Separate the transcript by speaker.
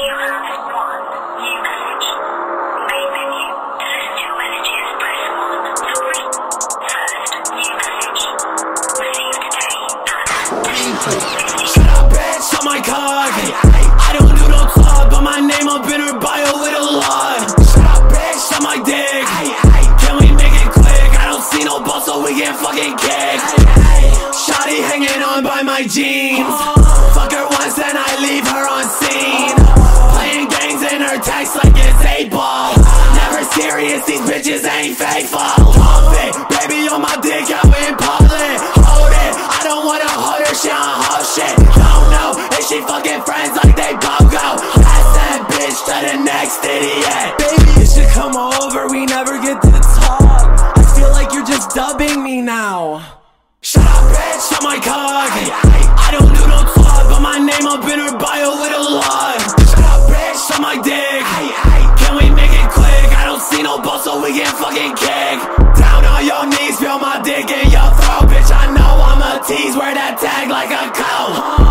Speaker 1: You have one new message. Main menu. To listen to your messages, press 1. For free. First new message. Received today at 2:50.
Speaker 2: Shut up, bitch, on my cock. I don't do no talk, but my name up in her bio with a lot. Shut up, bitch, on my dick. Can we make it quick? I don't see no balls, so we get fucking kicked. Shawty hanging on by my jeans. Fuck her once and I leave her on scene. Playing games in her text like it's 8-ball. Never serious, these bitches ain't faithful. Pump it, baby on my dick out in public. Hold it, I don't wanna hold her, she on whole shit. Don't know if she fucking friends like they both go. Pass that bitch to the next idiot. Baby, you should come over, we never get to talk. I feel like you're just dubbing me now. Shut up, bitch, on my cock. I don't do no talk, but my name up in her bio with a lot. Shut up, bitch, on my dick. Can we make it quick? I don't see no balls, so we get fucking kicked. Down on your knees, feel my dick in your throat. Bitch, I know I'm a tease, wear that tag like a coat.